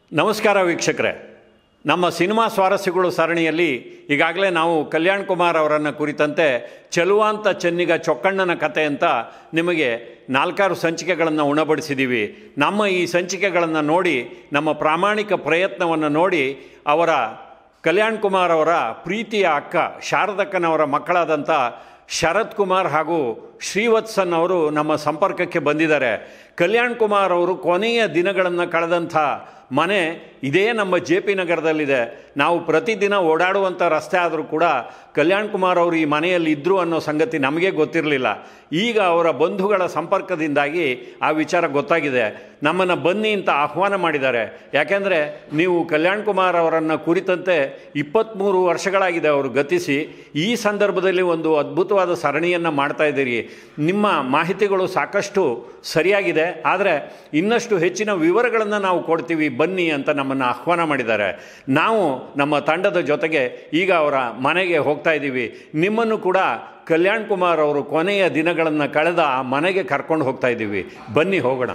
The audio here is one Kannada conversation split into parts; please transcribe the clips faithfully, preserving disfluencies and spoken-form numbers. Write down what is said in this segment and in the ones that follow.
ನಮಸ್ಕಾರ ವೀಕ್ಷಕರೇ, ನಮ್ಮ ಸಿನಿಮಾ ಸ್ವಾರಸ್ಯಗಳು ಸರಣಿಯಲ್ಲಿ ಈಗಾಗಲೇ ನಾವು ಕಲ್ಯಾಣ್ ಕುಮಾರ್ ಅವರನ್ನು ಕುರಿತಂತೆ ಚೆಲುವಾಂತ ಚೆನ್ನಿಗ ಚೊಕ್ಕಣ್ಣನ ಕತೆ ಅಂತ ನಿಮಗೆ ನಾಲ್ಕಾರು ಸಂಚಿಕೆಗಳನ್ನು ಉಣಬಡಿಸಿದ್ದೀವಿ. ನಮ್ಮ ಈ ಸಂಚಿಕೆಗಳನ್ನು ನೋಡಿ, ನಮ್ಮ ಪ್ರಾಮಾಣಿಕ ಪ್ರಯತ್ನವನ್ನು ನೋಡಿ, ಅವರ ಕಲ್ಯಾಣ್ ಕುಮಾರ್ ಅವರ ಪ್ರೀತಿಯ ಅಕ್ಕ ಶಾರದಕ್ಕನವರ ಮಕ್ಕಳಾದಂಥ ಶರತ್ ಕುಮಾರ್ ಹಾಗೂ ಶ್ರೀವತ್ಸನ್ ಅವರು ನಮ್ಮ ಸಂಪರ್ಕಕ್ಕೆ ಬಂದಿದ್ದಾರೆ. ಕಲ್ಯಾಣ್ ಕುಮಾರ್ ಅವರು ಕೊನೆಯ ದಿನಗಳನ್ನು ಕಳೆದಂಥ ಮನೆ ಇದೇ ನಮ್ಮ ಜೆ ಪಿ ನಗರದಲ್ಲಿದೆ. ನಾವು ಪ್ರತಿದಿನ ಓಡಾಡುವಂಥ ರಸ್ತೆ ಆದರೂ ಕೂಡ ಕಲ್ಯಾಣ್ ಕುಮಾರ್ ಅವರು ಈ ಮನೆಯಲ್ಲಿ ಇದ್ದರು ಅನ್ನೋ ಸಂಗತಿ ನಮಗೆ ಗೊತ್ತಿರಲಿಲ್ಲ. ಈಗ ಅವರ ಬಂಧುಗಳ ಸಂಪರ್ಕದಿಂದಾಗಿ ಆ ವಿಚಾರ ಗೊತ್ತಾಗಿದೆ. ನಮ್ಮನ್ನು ಬನ್ನಿ ಅಂತ ಆಹ್ವಾನ ಮಾಡಿದ್ದಾರೆ. ಯಾಕೆಂದರೆ ನೀವು ಕಲ್ಯಾಣ್ ಕುಮಾರ್ ಅವರನ್ನು ಕುರಿತಂತೆ ಇಪ್ಪತ್ತ್ಮೂರು ವರ್ಷಗಳಾಗಿದೆ ಅವರು ಗತಿಸಿ. ಈ ಸಂದರ್ಭದಲ್ಲಿ ಒಂದು ಅದ್ಭುತವಾದ ಸರಣಿಯನ್ನು ಮಾಡ್ತಾಯಿದ್ದೀರಿ. ನಿಮ್ಮ ಮಾಹಿತಿಗಳು ಸಾಕಷ್ಟು ಸರಿಯಾಗಿದೆ, ಆದರೆ ಇನ್ನಷ್ಟು ಹೆಚ್ಚಿನ ವಿವರಗಳನ್ನು ನಾವು ಕೊಡ್ತೀವಿ ಬನ್ನಿ ಅಂತ ನಮ್ಮನ್ನು ಆಹ್ವಾನ ಮಾಡಿದ್ದಾರೆ. ನಾವು ನಮ್ಮ ತಂಡದ ಜೊತೆಗೆ ಈಗ ಅವರ ಮನೆಗೆ ಹೋಗ್ತಾ ಇದ್ದೀವಿ. ನಿಮ್ಮನ್ನು ಕೂಡ ಕಲ್ಯಾಣ್ ಕುಮಾರ್ ಅವರು ಕೊನೆಯ ದಿನಗಳನ್ನು ಕಳೆದ ಆ ಮನೆಗೆ ಕರ್ಕೊಂಡು ಹೋಗ್ತಾ ಇದ್ದೀವಿ. ಬನ್ನಿ ಹೋಗೋಣ.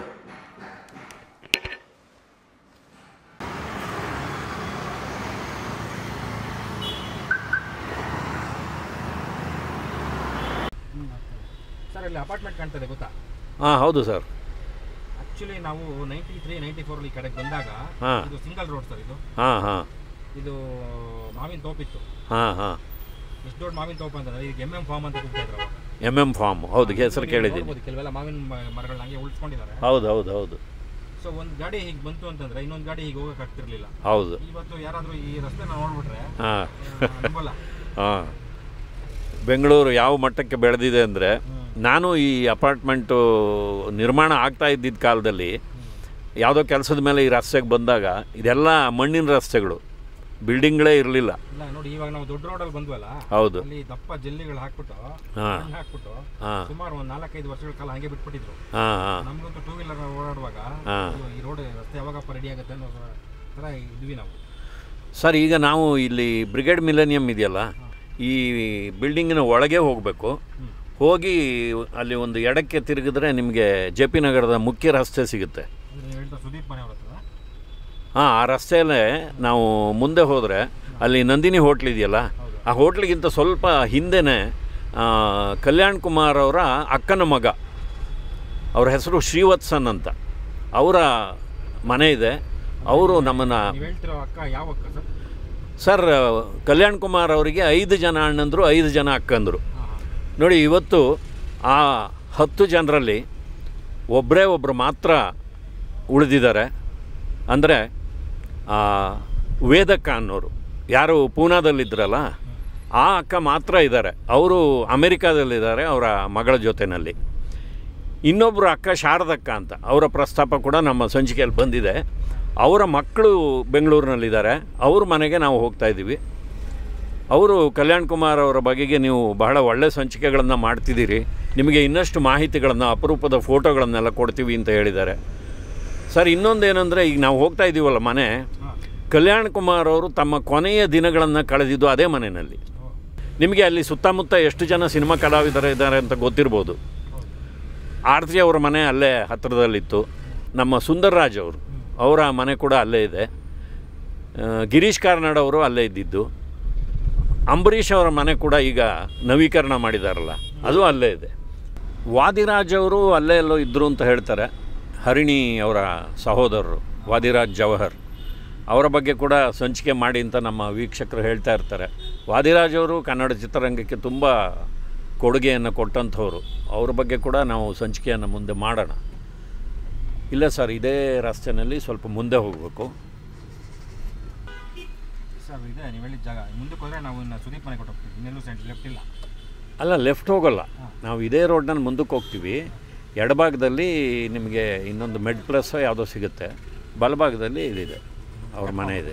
ಸರ್, ಇಲ್ಲಿ ಅಪಾರ್ಟ್ಮೆಂಟ್ ಕಾಣ್ತದೆ ಗೊತ್ತಾ? ಹಾಂ, ಹೌದು ಸರ್. ಆಕ್ಚುಲಿ ನಾವು ನೈಂಟಿ ತ್ರೀ ನೈಂಟಿ ಫೋರ್ ಈ ಕಡೆಗೆ ಬಂದಾಗ ಇದು ಸಿಂಗಲ್ ರೋಡ್ ಸರ್. ಇದು ಹಾಂ ಹಾಂ ಇದು ಮಾವಿನ ತೋಪಿತ್ತು. ಹಾಂ ಹಾಂ ಎಷ್ಟು ದೊಡ್ಡ ಮಾವಿನ ತೋಪ ಅಂತಂದ್ರೆ ಈಗ ಎಮ್ ಎಂ ಫಾರ್ಮ್ ಅಂತ ಕೂಗ್ತಾ ಇದ್ರು. ಎಮ್ ಎಂ ಫಾರ್ಮ್, ಹೌದು, ಹೆಸರು ಕೇಳಿದ್ದೀನಿ. ಕೆಲವೆಲ್ಲ ಮಾವಿನ ಮರಗಳನ್ನ ಹಂಗೆ ಉಳಿಸ್ಕೊಂಡಿದ್ದಾರೆ. ಹೌದು ಹೌದು ಹೌದು. ಸೊ ಒಂದು ಗಾಡಿ ಹೀಗೆ ಬಂತು ಅಂತಂದ್ರೆ ಇನ್ನೊಂದು ಗಾಡಿ ಹೀಗೆ ಹೋಗಕ್ಕೆ ಆಗ್ತಿರ್ಲಿಲ್ಲ. ಹೌದು. ಇವತ್ತು ಯಾರಾದರೂ ಈ ರಸ್ತೆನ ನೋಡ್ಬಿಟ್ರೆ ಹಾಂ ನಂಬಲ್ಲ. ಹಾಂ, ಬೆಂಗಳೂರು ಯಾವ ಮಟ್ಟಕ್ಕೆ ಬೆಳೆದಿದೆ ಅಂದರೆ, ನಾನು ಈ ಅಪಾರ್ಟ್ಮೆಂಟು ನಿರ್ಮಾಣ ಆಗ್ತಾ ಇದ್ದಿದ್ದ ಕಾಲದಲ್ಲಿ ಯಾವುದೋ ಕೆಲಸದ ಮೇಲೆ ಈ ರಸ್ತೆಗೆ ಬಂದಾಗ ಇದೆಲ್ಲ ಮಣ್ಣಿನ ರಸ್ತೆಗಳು, ಬಿಲ್ಡಿಂಗ್ಗಳೇ ಇರಲಿಲ್ಲ. ಇಲ್ಲ ನೋಡಿ, ಇವಾಗ ನಾವು ದೊಡ್ಡ ರೋಡಲ್ಲಿ ಬಂದ್ವಲ್ಲ, ಹೌದು, ಅಲ್ಲಿ ದಪ್ಪ ಜಲ್ಲಿಗಳು ಹಾಕ್ಬಿಟ್ಟು ಹಾಕ್ಬಿಟ್ಟು ಸುಮಾರು ಒಂದು ನಾಲ್ಕೈದು ವರ್ಷಗಳ ಕಾಲ ಹಂಗೆ ಬಿಟ್ಬಿಟ್ಟಿದ್ರು. ನಮ್ಗಂತೂ ಟೂ ವೀಲರ್ ಓಡಾಡುವಾಗ ಈ ರೋಡ್ ರಸ್ತೆ ಯಾವಾಗಪ್ಪ ರೆಡಿ ಆಗುತ್ತೆ ಅನ್ನೋ ಥರ ಇದ್ವಿ ನಾವು. ಸರ್, ಈಗ ನಾವು ಇಲ್ಲಿ ಬ್ರಿಗೇಡ್ ಮಿಲೇನಿಯಂ ಇದೆಯಲ್ಲ, ಈ ಬಿಲ್ಡಿಂಗಿನ ಒಳಗೆ ಹೋಗಬೇಕು. ಹೋಗಿ ಅಲ್ಲಿ ಒಂದು ಎಡಕ್ಕೆ ತಿರುಗಿದ್ರೆ ನಿಮಗೆ ಜೆ ಪಿ ನಗರದ ಮುಖ್ಯ ರಸ್ತೆ ಸಿಗುತ್ತೆ. ಸುದೀಪ್ ಮನೆ ಅವ್ರ ಹತ್ರ. ಹಾಂ, ಆ ರಸ್ತೆಯಲ್ಲೇ ನಾವು ಮುಂದೆ ಹೋದರೆ ಅಲ್ಲಿ ನಂದಿನಿ ಹೋಟ್ಲ್ ಇದೆಯಲ್ಲ, ಆ ಹೋಟ್ಲಿಗಿಂತ ಸ್ವಲ್ಪ ಹಿಂದೆನೇ ಕಲ್ಯಾಣ್ ಕುಮಾರ್ ಅವರ ಅಕ್ಕನ ಮಗ, ಅವ್ರ ಹೆಸರು ಶ್ರೀವತ್ಸನ್ ಅಂತ, ಅವರ ಮನೆ ಇದೆ. ಅವರು ನಮ್ಮನ್ನು ಹೇಳ್ತಿರೋ ಅಕ್ಕ ಯಾವ ಅಕ್ಕ ಸರ್? ಸರ್, ಕಲ್ಯಾಣ್ ಕುಮಾರ್ ಅವರಿಗೆ ಐದು ಜನ ಅಣ್ಣಂದರು, ಐದು ಜನ ಅಕ್ಕಂದರು. ನೋಡಿ, ಇವತ್ತು ಆ ಹತ್ತು ಜನರಲ್ಲಿ ಒಬ್ಬರೇ ಒಬ್ಬರು ಮಾತ್ರ ಉಳಿದಿದ್ದಾರೆ. ಅಂದರೆ ವೇದಕ್ಕ ಅನ್ನೋರು, ಯಾರು ಪೂನಾದಲ್ಲಿದ್ದರಲ್ಲ, ಆ ಅಕ್ಕ ಮಾತ್ರ ಇದ್ದಾರೆ. ಅವರು ಅಮೆರಿಕಾದಲ್ಲಿದ್ದಾರೆ ಅವರ ಮಗಳ ಜೊತೆಯಲ್ಲಿ. ಇನ್ನೊಬ್ಬರು ಅಕ್ಕ ಶಾರದಕ್ಕ ಅಂತ, ಅವರ ಪ್ರಸ್ತಾಪ ಕೂಡ ನಮ್ಮ ಸಂಚಿಕೆಯಲ್ಲಿ ಬಂದಿದೆ. ಅವರ ಮಕ್ಕಳು ಬೆಂಗಳೂರಿನಲ್ಲಿದ್ದಾರೆ. ಅವ್ರ ಮನೆಗೆ ನಾವು ಹೋಗ್ತಾಯಿದ್ದೀವಿ. ಅವರು ಕಲ್ಯಾಣ್ ಕುಮಾರ್ ಅವರ ಬಗೆಗೆ ನೀವು ಬಹಳ ಒಳ್ಳೆಯ ಸಂಚಿಕೆಗಳನ್ನು ಮಾಡ್ತಿದ್ದೀರಿ, ನಿಮಗೆ ಇನ್ನಷ್ಟು ಮಾಹಿತಿಗಳನ್ನು, ಅಪರೂಪದ ಫೋಟೋಗಳನ್ನೆಲ್ಲ ಕೊಡ್ತೀವಿ ಅಂತ ಹೇಳಿದ್ದಾರೆ. ಸರ್, ಇನ್ನೊಂದೇನೆಂದರೆ, ಈಗ ನಾವು ಹೋಗ್ತಾ ಇದ್ದೀವಲ್ಲ ಮನೆ, ಕಲ್ಯಾಣ್ ಕುಮಾರ್ ಅವರು ತಮ್ಮ ಕೊನೆಯ ದಿನಗಳನ್ನು ಕಳೆದಿದ್ದು ಅದೇ ಮನೆಯಲ್ಲಿ. ನಿಮಗೆ ಅಲ್ಲಿ ಸುತ್ತಮುತ್ತ ಎಷ್ಟು ಜನ ಸಿನಿಮಾ ಕಲಾವಿದರು ಇದ್ದಾರೆ ಅಂತ ಗೊತ್ತಿರ್ಬೋದು. ಆರ್ತಿ ಅವರ ಮನೆ ಅಲ್ಲೇ ಹತ್ತಿರದಲ್ಲಿತ್ತು. ನಮ್ಮ ಸುಂದರ್ರಾಜ್ ಅವರು, ಅವರ ಮನೆ ಕೂಡ ಅಲ್ಲೇ ಇದೆ. ಗಿರೀಶ್ ಕಾರ್ನಾಡ್ ಅವರು ಅಲ್ಲೇ ಇದ್ದಿದ್ದು. ಅಂಬರೀಷ್ ಅವರ ಮನೆ ಕೂಡ ಈಗ ನವೀಕರಣ ಮಾಡಿದಾರಲ್ಲ, ಅದು ಅಲ್ಲೇ ಇದೆ. ವಾದಿರಾಜ್ ಅವರು ಅಲ್ಲೇ ಎಲ್ಲೋ ಇದ್ದರು ಅಂತ ಹೇಳ್ತಾರೆ. ಹರಿಣಿ ಅವರ ಸಹೋದರರು ವಾದಿರಾಜ್ ಜವಹರ್, ಅವರ ಬಗ್ಗೆ ಕೂಡ ಸಂಚಿಕೆ ಮಾಡಿ ಅಂತ ನಮ್ಮ ವೀಕ್ಷಕರು ಹೇಳ್ತಾ ಇರ್ತಾರೆ. ವಾದಿರಾಜ್ ಅವರು ಕನ್ನಡ ಚಿತ್ರರಂಗಕ್ಕೆ ತುಂಬ ಕೊಡುಗೆಯನ್ನು ಕೊಟ್ಟಂಥವ್ರು. ಅವ್ರ ಬಗ್ಗೆ ಕೂಡ ನಾವು ಸಂಚಿಕೆಯನ್ನು ಮುಂದೆ ಮಾಡೋಣ. ಇಲ್ಲ ಸರ್, ಇದೇ ರಸ್ತೆಯಲ್ಲಿ ಸ್ವಲ್ಪ ಮುಂದೆ ಹೋಗಬೇಕು. ಸರ್, ಇದೆ ನೀವು ಹೇಳಿದ ಜಾಗ. ಮುಂದಕ್ಕೆ ಹೋದರೆ ನಾವು ಇನ್ನು ಸುದೀಪ್ ಮನೆ ಕೊಟ್ಟು ಹೋಗ್ತೀವಿ. ಇನ್ನೆಲ್ಲೂ ಸೈಡ್ ಲೆಫ್ಟ್ ಇಲ್ಲ. ಅಲ್ಲ, ಲೆಫ್ಟ್ ಹೋಗೋಲ್ಲ, ನಾವು ಇದೇ ರೋಡ್ನಲ್ಲಿ ಮುಂದಕ್ಕೆ ಹೋಗ್ತೀವಿ. ಎಡಭಾಗದಲ್ಲಿ ನಿಮಗೆ ಇನ್ನೊಂದು ಮೆಡ್ ಪ್ಲಸ್ ಯಾವುದೋ ಸಿಗುತ್ತೆ, ಬಲಭಾಗದಲ್ಲಿ ಇದಿದೆ, ಅವ್ರ ಮನೆ ಇದೆ.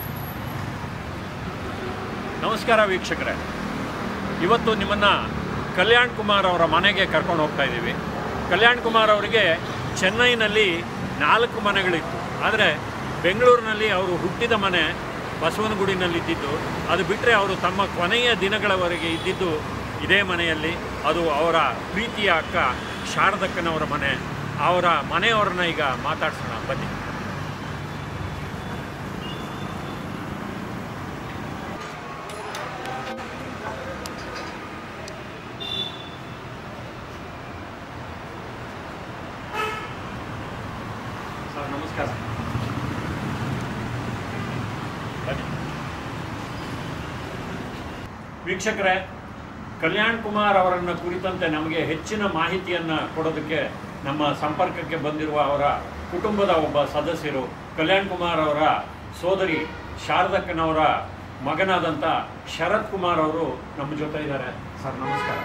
ನಮಸ್ಕಾರ ವೀಕ್ಷಕರೇ, ಇವತ್ತು ನಿಮ್ಮನ್ನು ಕಲ್ಯಾಣ್ ಕುಮಾರ್ ಅವರ ಮನೆಗೆ ಕರ್ಕೊಂಡು ಹೋಗ್ತಾ ಇದ್ದೀವಿ. ಕಲ್ಯಾಣ್ ಕುಮಾರ್ ಅವರಿಗೆ ಚೆನ್ನೈನಲ್ಲಿ ನಾಲ್ಕು ಮನೆಗಳಿತ್ತು. ಆದರೆ ಬೆಂಗಳೂರಿನಲ್ಲಿ ಅವರು ಹುಟ್ಟಿದ ಮನೆ ಬಸವನಗುಡಿನಲ್ಲಿ ಇದ್ದಿದ್ದು. ಅದು ಬಿಟ್ಟರೆ ಅವರು ತಮ್ಮ ಕೊನೆಯ ದಿನಗಳವರೆಗೆ ಇದ್ದಿದ್ದು ಇದೇ ಮನೆಯಲ್ಲಿ. ಅದು ಅವರ ಪ್ರೀತಿಯ ಅಕ್ಕ ಶಾರದಕ್ಕನವರ ಮನೆ. ಅವರ ಮನೆಯವರನ್ನ ಈಗ ಮಾತಾಡ್ಸೋಣ ಬನ್ನಿ. ಸರ್ ನಮಸ್ಕಾರ. ಬನ್ನಿ. ವೀಕ್ಷಕರೇ, ಕಲ್ಯಾಣ್ ಕುಮಾರ್ ಅವರನ್ನು ಕುರಿತಂತೆ ನಮಗೆ ಹೆಚ್ಚಿನ ಮಾಹಿತಿಯನ್ನು ಕೊಡೋದಕ್ಕೆ ನಮ್ಮ ಸಂಪರ್ಕಕ್ಕೆ ಬಂದಿರುವ ಅವರ ಕುಟುಂಬದ ಒಬ್ಬ ಸದಸ್ಯರು ಕಲ್ಯಾಣ್ ಕುಮಾರ್ ಅವರ ಸೋದರಿ ಶಾರದಕ್ಕನವರ ಮಗನಾದಂಥ ಶರತ್ ಕುಮಾರ್ ಅವರು ನಮ್ಮ ಜೊತೆ ಇದ್ದಾರೆ. ಸರ್ ನಮಸ್ಕಾರ.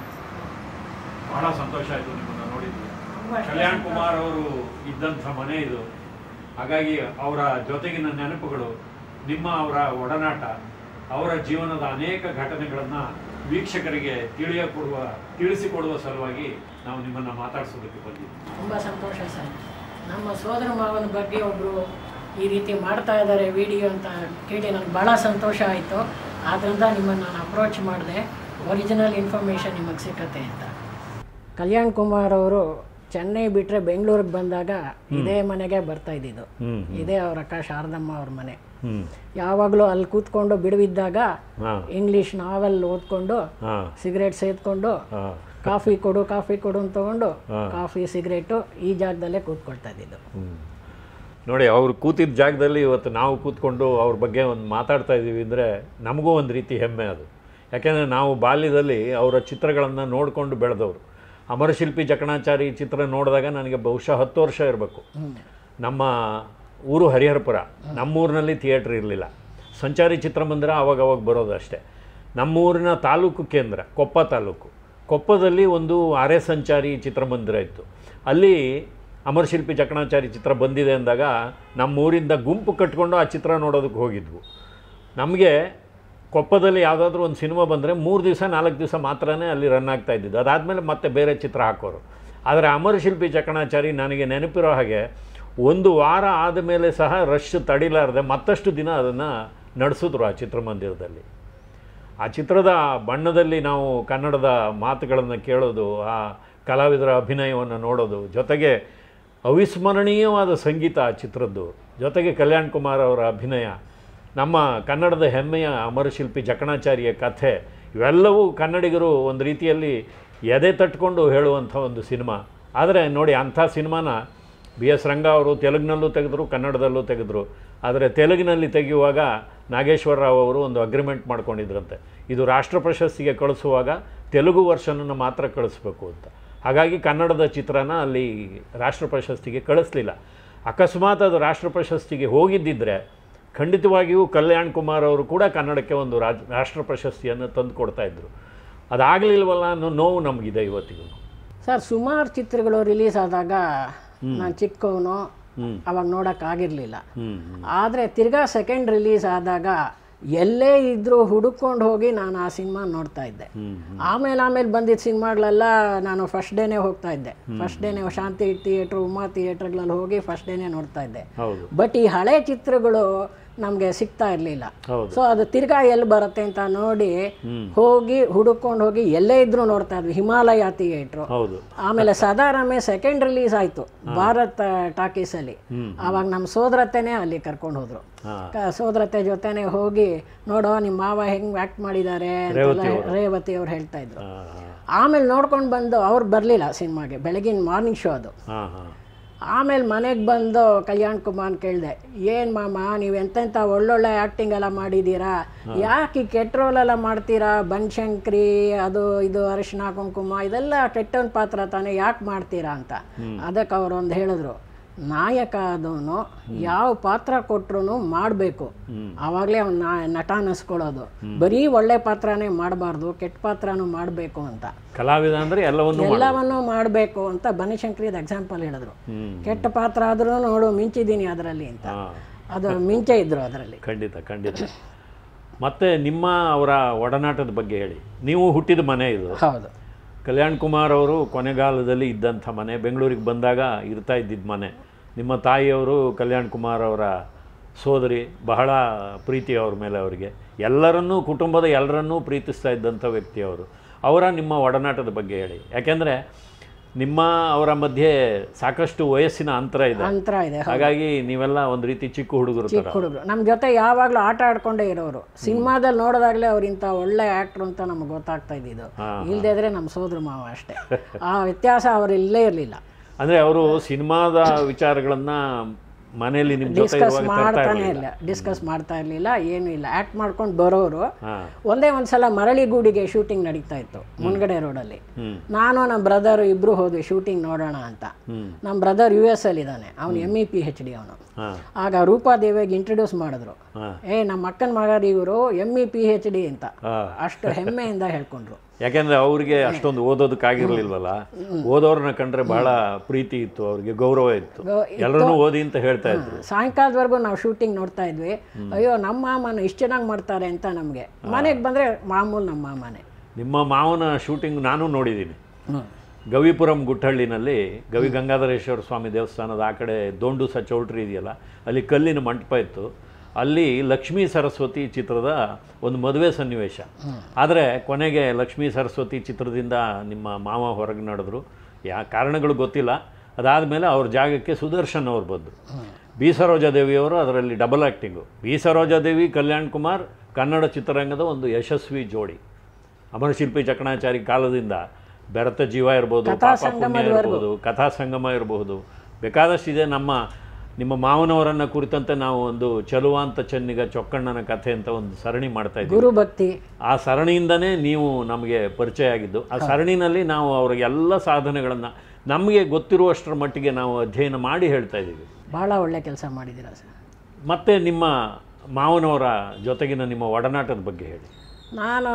ಬಹಳ ಸಂತೋಷ ಆಯಿತು ನಿಮ್ಮನ್ನು ನೋಡಿದ್ವಿ. ಕಲ್ಯಾಣ್ ಕುಮಾರ್ ಅವರು ಇದ್ದಂಥ ಮನೆ ಇದು. ಹಾಗಾಗಿ ಅವರ ಜೊತೆಗಿನ ನೆನಪುಗಳು, ನಿಮ್ಮ ಅವರ ಒಡನಾಟ, ಅವರ ಜೀವನದ ಅನೇಕ ಘಟನೆಗಳನ್ನು ವೀಕ್ಷಕರಿಗೆ ತಿಳಿಯಕೊಡುವ ತಿಳಿಸಿಕೊಡುವ ಸಲುವಾಗಿ ನಾವು ನಿಮ್ಮನ್ನು ಮಾತಾಡಿಸೋದಕ್ಕೆ ಬಂದಿದ್ದೀವಿ. ತುಂಬ ಸಂತೋಷ ಸರ್. ನಮ್ಮ ಸೋದರ ಮಾವನ ಬಗ್ಗೆ ಒಬ್ಬರು ಈ ರೀತಿ ಮಾಡ್ತಾ ಇದ್ದಾರೆ ವಿಡಿಯೋ ಅಂತ ಕೇಳಿ ನನಗೆ ಭಾಳ ಸಂತೋಷ ಆಯಿತು. ಆದ್ದರಿಂದ ನಿಮ್ಮನ್ನು ನಾನು ಅಪ್ರೋಚ್ ಮಾಡಿದೆ, ಒರಿಜಿನಲ್ ಇನ್ಫಾರ್ಮೇಷನ್ ನಿಮಗೆ ಸಿಕ್ಕತ್ತೆ ಅಂತ. ಕಲ್ಯಾಣ್ ಕುಮಾರ್ ಅವರು ಚೆನ್ನೈ ಬಿಟ್ಟರೆ ಬೆಂಗಳೂರಿಗೆ ಬಂದಾಗ ಇದೇ ಮನೆಗೆ ಬರ್ತಾ ಇದ್ದಿದ್ದು. ಇದೇ ಅವ್ರ ಅಕ್ಕ ಶಾರದಮ್ಮ ಅವ್ರ ಮನೆ. ಯಾವಾಗಲೂ ಅಲ್ಲಿ ಕೂತ್ಕೊಂಡು ಬಿಡುವಿದ್ದಾಗ ಇಂಗ್ಲೀಷ್ ನಾವೆಲ್ ಓದ್ಕೊಂಡು ಸಿಗರೇಟ್ ಸೇದ್ಕೊಂಡು ಕಾಫಿ ಕೊಡು ಕಾಫಿ ಕೊಡು ಅಂತ ತಗೊಂಡು ಕಾಫಿ ಸಿಗರೇಟು ಈ ಜಾಗದಲ್ಲೇ ಕೂತ್ಕೊಳ್ತಾ ಇದ್ದಿದ್ದು. ನೋಡಿ, ಅವ್ರು ಕೂತಿದ್ದ ಜಾಗದಲ್ಲಿ ಇವತ್ತು ನಾವು ಕೂತ್ಕೊಂಡು ಅವ್ರ ಬಗ್ಗೆ ಒಂದು ಮಾತಾಡ್ತಾ ಇದ್ದೀವಿ ಅಂದರೆ ನಮಗೂ ಒಂದು ರೀತಿ ಹೆಮ್ಮೆ ಅದು. ಯಾಕೆಂದರೆ ನಾವು ಬಾಲ್ಯದಲ್ಲಿ ಅವರ ಚಿತ್ರಗಳನ್ನು ನೋಡಿಕೊಂಡು ಬೆಳೆದವರು. ಅಮರಶಿಲ್ಪಿ ಜಕಣಾಚಾರಿ ಚಿತ್ರ ನೋಡಿದಾಗ ನನಗೆ ಬಹುಶಃ ಹತ್ತು ವರ್ಷ ಇರಬೇಕು. ನಮ್ಮ ಊರು ಹರಿಹರಪುರ. ನಮ್ಮೂರಿನಲ್ಲಿ ಥಿಯೇಟ್ರ್ ಇರಲಿಲ್ಲ. ಸಂಚಾರಿ ಚಿತ್ರಮಂದಿರ ಅವಾಗ ಅವಾಗ ಬರೋದು ಅಷ್ಟೇ. ನಮ್ಮೂರಿನ ತಾಲೂಕು ಕೇಂದ್ರ ಕೊಪ್ಪ ತಾಲೂಕು. ಕೊಪ್ಪದಲ್ಲಿ ಒಂದು ಅರೆ ಸಂಚಾರಿ ಚಿತ್ರಮಂದಿರ ಇತ್ತು. ಅಲ್ಲಿ ಅಮರಶಿಲ್ಪಿ ಜಕಣಾಚಾರಿ ಚಿತ್ರ ಬಂದಿದೆ ಅಂದಾಗ ನಮ್ಮೂರಿಂದ ಗುಂಪು ಕಟ್ಕೊಂಡು ಆ ಚಿತ್ರ ನೋಡೋದಕ್ಕೆ ಹೋಗಿದ್ವು. ನಮಗೆ ಕೊಪ್ಪದಲ್ಲಿ ಯಾವುದಾದ್ರೂ ಒಂದು ಸಿನಿಮಾ ಬಂದರೆ ಮೂರು ದಿವಸ ನಾಲ್ಕು ದಿವಸ ಮಾತ್ರನೇ ಅಲ್ಲಿ ರನ್ ಆಗ್ತಾ ಇದ್ದಿದ್ದು. ಅದಾದಮೇಲೆ ಮತ್ತೆ ಬೇರೆ ಚಿತ್ರ ಹಾಕೋರು. ಆದರೆ ಅಮರಶಿಲ್ಪಿ ಜಕಣಾಚಾರಿ ನನಗೆ ನೆನಪಿರೋ ಹಾಗೆ ಒಂದು ವಾರ ಆದಮೇಲೆ ಸಹ ರಶ್ ತಡಿಲಾರದೆ ಮತ್ತಷ್ಟು ದಿನ ಅದನ್ನು ನಡೆಸಿದ್ರು ಆ ಚಿತ್ರಮಂದಿರದಲ್ಲಿ. ಆ ಚಿತ್ರದ ಬಣ್ಣದಲ್ಲಿ ನಾವು ಕನ್ನಡದ ಮಾತುಗಳನ್ನು ಕೇಳೋದು, ಆ ಕಲಾವಿದರ ಅಭಿನಯವನ್ನು ನೋಡೋದು, ಜೊತೆಗೆ ಅವಿಸ್ಮರಣೀಯವಾದ ಸಂಗೀತ ಆ ಚಿತ್ರದ್ದು, ಜೊತೆಗೆ ಕಲ್ಯಾಣ್ ಕುಮಾರ್ ಅವರ ಅಭಿನಯ, ನಮ್ಮ ಕನ್ನಡದ ಹೆಮ್ಮೆಯ ಅಮರಶಿಲ್ಪಿ ಜಕಣಾಚಾರಿಯ ಕಥೆ, ಇವೆಲ್ಲವೂ ಕನ್ನಡಿಗರು ಒಂದು ರೀತಿಯಲ್ಲಿ ಎದೆ ತಟ್ಕೊಂಡು ಹೇಳುವಂಥ ಒಂದು ಸಿನಿಮಾ. ಆದರೆ ನೋಡಿ, ಅಂಥ ಸಿನಿಮಾನ ಬಿ ಎಸ್ ರಂಗ ಅವರು ತೆಲುಗಿನಲ್ಲೂ ತೆಗೆದ್ರು, ಕನ್ನಡದಲ್ಲೂ ತೆಗೆದ್ರು. ಆದರೆ ತೆಲುಗಿನಲ್ಲಿ ತೆಗೆಯುವಾಗ ನಾಗೇಶ್ವರ ರಾವ್ ಅವರು ಒಂದು ಅಗ್ರಿಮೆಂಟ್ ಮಾಡ್ಕೊಂಡಿದ್ರಂತೆ, ಇದು ರಾಷ್ಟ್ರ ಪ್ರಶಸ್ತಿಗೆ ಕಳಿಸುವಾಗ ತೆಲುಗು ವರ್ಷನನ್ನು ಮಾತ್ರ ಕಳಿಸ್ಬೇಕು ಅಂತ. ಹಾಗಾಗಿ ಕನ್ನಡದ ಚಿತ್ರನ ಅಲ್ಲಿ ರಾಷ್ಟ್ರ ಪ್ರಶಸ್ತಿಗೆ ಕಳಿಸ್ಲಿಲ್ಲ. ಅಕಸ್ಮಾತ್ ಅದು ರಾಷ್ಟ್ರ ಪ್ರಶಸ್ತಿಗೆ ಹೋಗಿದ್ದಿದ್ರೆ ಖಂಡಿತವಾಗಿಯೂ ಕಲ್ಯಾಣ್ ಕುಮಾರ್ ಅವರು ಕೂಡ ಕನ್ನಡಕ್ಕೆ ಒಂದು ರಾಜ್ ರಾಷ್ಟ್ರ ಪ್ರಶಸ್ತಿಯನ್ನು ತಂದು ಕೊಡ್ತಾಯಿದ್ರು. ಅದಾಗಲಿಲ್ವಲ್ಲ ಅನ್ನೋ ನೋವು ನಮಗಿದೆ ಇವತ್ತಿಗೂ. ಸರ್, ಸುಮಾರು ಚಿತ್ರಗಳು ರಿಲೀಸ್ ಆದಾಗ ನಾನು ಚಿಕ್ಕವನು, ಅವಾಗ ನೋಡೋಕ್ಕಾಗಿರಲಿಲ್ಲ. ಆದರೆ ತಿರ್ಗಾ ಸೆಕೆಂಡ್ ರಿಲೀಸ್ ಆದಾಗ ಎಲ್ಲೇ ಇದ್ದರೂ ಹುಡುಕೊಂಡು ಹೋಗಿ ನಾನು ಆ ಸಿನಿಮಾ ನೋಡ್ತಾ ಇದ್ದೆ. ಆಮೇಲೆ ಆಮೇಲೆ ಬಂದಿದ್ದ ಸಿನಿಮಾಗಳೆಲ್ಲ ನಾನು ಫಸ್ಟ್ ಡೇನೇ ಹೋಗ್ತಾ ಇದ್ದೆ. ಫಸ್ಟ್ ಡೇನೇ ಶಾಂತಿ ಥಿಯೇಟ್ರು, ಉಮಾ ಥಿಯೇಟ್ರ್ಗಳಲ್ಲಿ ಹೋಗಿ ಫಸ್ಟ್ ಡೇನೇ ನೋಡ್ತಾ ಇದ್ದೆ. ಬಟ್ ಈ ಹಳೆ ಚಿತ್ರಗಳು ನಮಗೆ ಸಿಗ್ತಾ ಇರಲಿಲ್ಲ. ಸೊ ಅದು ತಿರ್ಗಾ ಎಲ್ಲಿ ಬರುತ್ತೆ ಅಂತ ನೋಡಿ ಹೋಗಿ ಹುಡುಕೊಂಡು ಹೋಗಿ ಎಲ್ಲೇ ಇದ್ರೂ ನೋಡ್ತಾ ಇದ್ವಿ. ಹಿಮಾಲಯ ಥಿಯೇಟ್ರು, ಆಮೇಲೆ ಸದಾರಾಮೆ ಸೆಕೆಂಡ್ ರಿಲೀಸ್ ಆಯಿತು ಭಾರತ್ ಟಾಕೀಸಲ್ಲಿ. ಆವಾಗ ನಮ್ಮ ಸೋದರತೆನೇ ಅಲ್ಲಿ ಕರ್ಕೊಂಡು ಹೋದ್ರು. ಸೋದರತೆ ಜೊತೆನೆ ಹೋಗಿ ನೋಡೋ ನಿಮ್ಮ ಮಾವ ಹೆಂಗೆ ಆ್ಯಕ್ಟ್ ಮಾಡಿದ್ದಾರೆ ಅಂತೆಲ್ಲ ರೇವತಿ ಅವ್ರು ಹೇಳ್ತಾ ಇದ್ರು. ಆಮೇಲೆ ನೋಡ್ಕೊಂಡು ಬಂದು ಅವ್ರು ಬರಲಿಲ್ಲ ಸಿನಿಮಾಗೆ, ಬೆಳಗಿನ ಮಾರ್ನಿಂಗ್ ಶೋ ಅದು. ಆಮೇಲೆ ಮನೆಗೆ ಬಂದು ಕಲ್ಯಾಣ್ ಕುಮಾರ್ ಕೇಳಿದೆ, ಏನು ಮಾಮ ನೀವು ಎಂತೆಂಥ ಒಳ್ಳೊಳ್ಳೆ ಆ್ಯಕ್ಟಿಂಗ್ ಎಲ್ಲ ಮಾಡಿದ್ದೀರಾ, ಯಾಕೆ ಈ ಕೆಟ್ಟ ರೋಲೆಲ್ಲ ಮಾಡ್ತೀರಾ, ಬನಶಂಕರಿ ಅದು ಇದು ಅರಿಶಿನ ಕುಂಕುಮ ಇದೆಲ್ಲ ಕೆಟ್ಟವನ ಪಾತ್ರ ತಾನೇ, ಯಾಕೆ ಮಾಡ್ತೀರಾ ಅಂತ. ಅದಕ್ಕೆ ಅವರು ಒಂದು ಹೇಳಿದ್ರು, ನಾಯಕ ಆದವನು ಯಾವ ಪಾತ್ರ ಕೊಟ್ಟರು ಮಾಡಬೇಕು, ಆವಾಗಲೇ ಅವ್ನು ನಟ ಅನ್ನಿಸ್ಕೊಳ್ಳೋದು. ಬರೀ ಒಳ್ಳೆ ಪಾತ್ರನೇ ಮಾಡಬಾರ್ದು, ಕೆಟ್ಟ ಪಾತ್ರನೂ ಮಾಡಬೇಕು ಅಂತ. ಕಲಾವಿದ ಅಂದರೆ ಎಲ್ಲವನ್ನೂ ಎಲ್ಲವನ್ನೂ ಮಾಡಬೇಕು ಅಂತ ಬನಶಂಕರಿದ ಎಕ್ಸಾಂಪಲ್ ಹೇಳಿದ್ರು. ಕೆಟ್ಟ ಪಾತ್ರ ಆದ್ರೂ ನೋಡು ಮಿಂಚಿದ್ದೀನಿ ಅದರಲ್ಲಿ ಅಂತ. ಅದು ಮಿಂಚೆ ಇದ್ರು ಅದರಲ್ಲಿ. ಖಂಡಿತ ಖಂಡಿತ. ಮತ್ತೆ ನಿಮ್ಮ ಅವರ ಒಡನಾಟದ ಬಗ್ಗೆ ಹೇಳಿ. ನೀವು ಹುಟ್ಟಿದ ಮನೆ ಇದು. ಹೌದು. ಕಲ್ಯಾಣ್ ಕುಮಾರ್ ಅವರು ಕೊನೆಗಾಲದಲ್ಲಿ ಇದ್ದಂಥ ಮನೆ, ಬೆಂಗಳೂರಿಗೆ ಬಂದಾಗ ಇರ್ತಾ ಇದ್ದಿದ್ದ ಮನೆ. ನಿಮ್ಮ ತಾಯಿಯವರು ಕಲ್ಯಾಣ್ ಕುಮಾರ್ ಅವರ ಸೋದರಿ, ಬಹಳ ಪ್ರೀತಿ ಅವ್ರ ಮೇಲೆ ಅವರಿಗೆ. ಎಲ್ಲರನ್ನೂ, ಕುಟುಂಬದ ಎಲ್ಲರನ್ನೂ ಪ್ರೀತಿಸ್ತಾ ಇದ್ದಂಥ ವ್ಯಕ್ತಿ ಅವರು. ಅವರ ನಿಮ್ಮ ಒಡನಾಟದ ಬಗ್ಗೆ ಹೇಳಿ. ಯಾಕೆಂದರೆ ನಿಮ್ಮ ಅವರ ಮಧ್ಯೆ ಸಾಕಷ್ಟು ವಯಸ್ಸಿನ ಅಂತರ ಇದೆ ಅಂತರ ಇದೆ ಹಾಗಾಗಿ ನೀವೆಲ್ಲ ಒಂದು ರೀತಿ ಚಿಕ್ಕ ಹುಡುಗರು ಚಿಕ್ಕ ಹುಡುಗರು ನಮ್ಮ ಜೊತೆ ಯಾವಾಗಲೂ ಆಟ ಆಡ್ಕೊಂಡೇ ಇರೋರು. ಸಿನಿಮಾದಲ್ಲಿ ನೋಡಿದಾಗಲೇ ಅವ್ರು ಇಂಥ ಒಳ್ಳೆ ಆ್ಯಕ್ಟ್ರು ಅಂತ ನಮ್ಗೆ ಗೊತ್ತಾಗ್ತಾ ಇದ್ದಿದ್ದು. ಇಲ್ಲದೇ ಇದ್ರೆ ನಮ್ಮ ಸೋದರ ಮಾವ ಅಷ್ಟೇ. ಆ ವ್ಯತ್ಯಾಸ ಅವರು ಇಲ್ಲೇ ಇರಲಿಲ್ಲ. ಅಂದರೆ ಅವರು ಸಿನಿಮಾದ ವಿಚಾರಗಳನ್ನು ಮನೆಯಲ್ಲಿ ನಿಮ್ಮ ಜೊತೆ ಡಿಸ್ಕಸ್ ಮಾಡ್ತಾನೆ ಇಲ್ಲ ಡಿಸ್ಕಸ್ ಮಾಡ್ತಾ ಇರಲಿಲ್ಲ, ಏನೂ ಇಲ್ಲ. ಆ್ಯಕ್ಟ್ ಮಾಡ್ಕೊಂಡು ಬರೋರು. ಒಂದೇ ಒಂದು ಸಲ ಮರಳಿಗೂಡಿಗೆ ಶೂಟಿಂಗ್ ನಡೀತಾ ಇತ್ತು ಮುನ್ಗಡೆ ರೋಡಲ್ಲಿ. ನಾನು ನಮ್ಮ ಬ್ರದರ್ ಇಬ್ಬರು ಹೋದ್ವಿ ಶೂಟಿಂಗ್ ನೋಡೋಣ ಅಂತ. ನಮ್ಮ ಬ್ರದರ್ ಯು ಎಸ್ ಅಲ್ಲಿ ಇದ್ದಾನೆ, ಅವನು M E P H D ಅವನು. ಆಗ ರೂಪಾದೇವಿಗೆ ಇಂಟ್ರೊಡ್ಯೂಸ್ ಮಾಡಿದ್ರು. ಏ ನಮ್ಮ ಅಕ್ಕನ ಮಗರು ಇವರು M E P H D ಅಂತ ಅಷ್ಟು ಹೆಮ್ಮೆಯಿಂದ ಹೇಳ್ಕೊಂಡ್ರು. ಯಾಕೆಂದ್ರೆ ಅವ್ರಿಗೆ ಅಷ್ಟೊಂದು ಓದೋದಕ್ಕಾಗಿರ್ಲಿಲ್ವಲ್ಲ, ಓದೋರ್ನ ಕಂಡ್ರೆ ಬಹಳ ಪ್ರೀತಿ ಇತ್ತು, ಅವ್ರಿಗೆ ಗೌರವ ಇತ್ತು, ಎಲ್ಲರನ್ನೂ ಓದಿ ಅಂತ ಹೇಳ್ತಾ ಇದ್ರು. ಸಾಯಂಕಾಲದವರೆಗೂ ನಾವು ಶೂಟಿಂಗ್ ನೋಡ್ತಾ ಇದ್ವಿ. ಅಯ್ಯೋ ನಮ್ಮ ಮಾಮನ ಇಷ್ಟು ಚೆನ್ನಾಗಿ ಮಾಡ್ತಾರೆ ಅಂತ. ನಮಗೆ ಮನೆಗೆ ಬಂದರೆ ಮಾಮೂಲು ನಮ್ಮ ಮಾಮನೆ. ನಿಮ್ಮ ಮಾವನ ಶೂಟಿಂಗ್ ನಾನು ನೋಡಿದ್ದೀನಿ. ಗವಿಪುರಂ ಗುಟ್ಟಹಳ್ಳಿನಲ್ಲಿ ಗವಿ ಗಂಗಾಧರೇಶ್ವರ ಸ್ವಾಮಿ ದೇವಸ್ಥಾನದ ಆ ಕಡೆ ದೋಂಡುಸ ಚೌಟ್ರಿ ಇದೆಯಲ್ಲ, ಅಲ್ಲಿ ಕಲ್ಲಿನ ಮಂಟಪ ಇತ್ತು. ಅಲ್ಲಿ ಲಕ್ಷ್ಮೀ ಸರಸ್ವತಿ ಚಿತ್ರದ ಒಂದು ಮದುವೆ ಸನ್ನಿವೇಶ. ಆದರೆ ಕೊನೆಗೆ ಲಕ್ಷ್ಮೀ ಸರಸ್ವತಿ ಚಿತ್ರದಿಂದ ನಿಮ್ಮ ಮಾವ ಹೊರಗೆ ನಡೆದ್ರು, ಯಾ ಕಾರಣಗಳು ಗೊತ್ತಿಲ್ಲ. ಅದಾದಮೇಲೆ ಅವ್ರ ಜಾಗಕ್ಕೆ ಸುದರ್ಶನ್ ಅವ್ರು ಬಂದರು. ಬಿ ಸರೋಜಾದೇವಿಯವರು ಅದರಲ್ಲಿ double acting. B Sarojadevi, Kalyan Kumar Kannada ಚಿತ್ರರಂಗದ ಒಂದು ಯಶಸ್ವಿ ಜೋಡಿ. ಅಮರಶಿಲ್ಪಿ ಚಕಣಾಚಾರಿ ಕಾಲದಿಂದ ಬೆರತ ಜೀವ ಇರ್ಬೋದು, ಪಾಪ ಪುಣ್ಯ ಇರ್ಬೋದು, ಕಥಾ ಸಂಗಮ ಇರಬಹುದು, ಬೇಕಾದಷ್ಟಿದೆ. ನಮ್ಮ ನಿಮ್ಮ ಮಾವನವರನ್ನು ಕುರಿತಂತೆ ನಾವು ಒಂದು ಚಲುವಾಂತ ಚೆನ್ನಿಗ ಚೊಕ್ಕಣ್ಣನ ಕಥೆ ಅಂತ ಒಂದು ಸರಣಿ ಮಾಡ್ತಾ ಇದ್ದೀವಿ, ಗುರುಭಕ್ತಿ. ಆ ಸರಣಿಯಿಂದನೇ ನೀವು ನಮಗೆ ಪರಿಚಯ ಆಗಿದ್ದು. ಆ ಸರಣಿನಲ್ಲಿ ನಾವು ಅವರ ಎಲ್ಲ ಸಾಧನೆಗಳನ್ನು ನಮಗೆ ಗೊತ್ತಿರುವಷ್ಟರ ಮಟ್ಟಿಗೆ ನಾವು ಅಧ್ಯಯನ ಮಾಡಿ ಹೇಳ್ತಾ ಇದ್ದೀವಿ. ಭಾಳ ಒಳ್ಳೆ ಕೆಲಸ ಮಾಡಿದ್ದೀರಾ ಸರ್. ಮತ್ತು ನಿಮ್ಮ ಮಾವನವರ ಜೊತೆಗಿನ ನಿಮ್ಮ ಒಡನಾಟದ ಬಗ್ಗೆ ಹೇಳಿ. ನಾನು